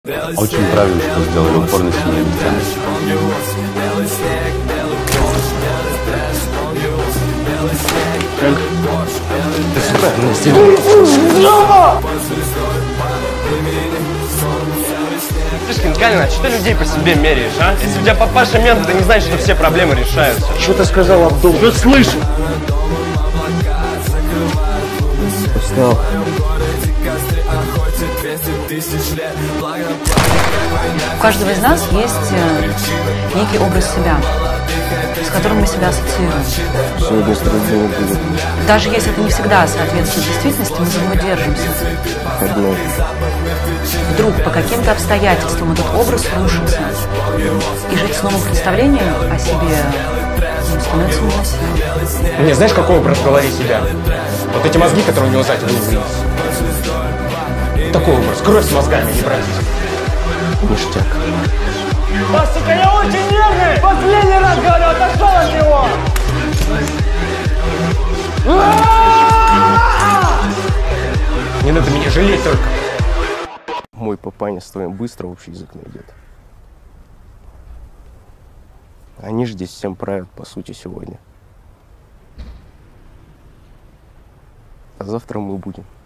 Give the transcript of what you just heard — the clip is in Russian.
Очень правильно, что сделали упор на синие местами. Ты все правильно сделал. Слишком Галина, что ты людей по себе меряешь, а? Если у тебя папаша мент, это не значит, что все проблемы решаются. Что ты сказал, Абдул? Что слышу? Устал. У каждого из нас есть некий образ себя, с которым мы себя ассоциируем. Сегодня страдания будет. Даже если это не всегда соответствует действительности, мы за него держимся. Одно. Вдруг по каким-то обстоятельствам этот образ рушится, и жить с новым представлением о себе становится невыносимо. Не знаешь, какой образ в голове себя? Вот эти мозги, которые у него сзади вылупились. Такой образ. Кровь с мозгами, не брать. Ништяк. Да, сука, я очень нервный! Последний раз говорю, отошел от него! Не надо меня жалеть только. Мой папаня с твоим быстро общий язык найдет. Они же здесь всем правят, по сути, сегодня. А завтра мы будем.